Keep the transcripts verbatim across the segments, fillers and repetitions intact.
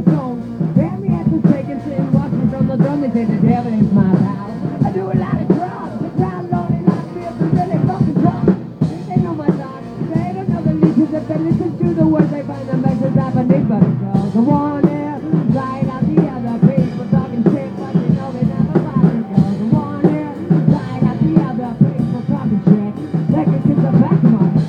song. Hand me at the second scene, watch me from the drum, they say the devil is my pal. I do a lot of drugs, the crowd lonely like me, it's really fucking drunk. They know my song, they don't know the lyrics. If they listen to the words, they find the message happening, but it goes the one ear, right out the other. People talking shit, but they know they never bother. It goes the one ear, right out the other. People talking shit, they can kiss the back of my head.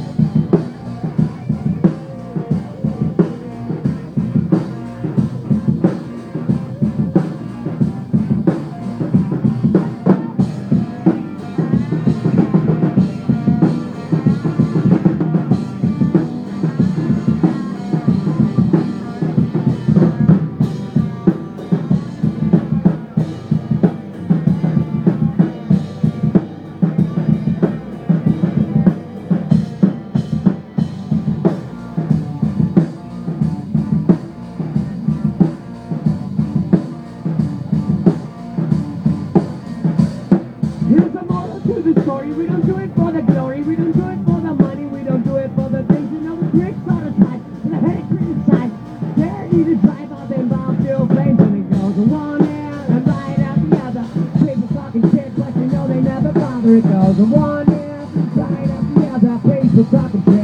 Here's the moral to the story. We don't do it for the glory. We don't do it for the money. We don't do it for the things. You know the tricks are the side. And the headache criticize. Dare need to drive out them bombs, still flames. And it goes one end and right out the other. People talking shit, but you know they never bother. It goes one end, right out the other. People talking shit.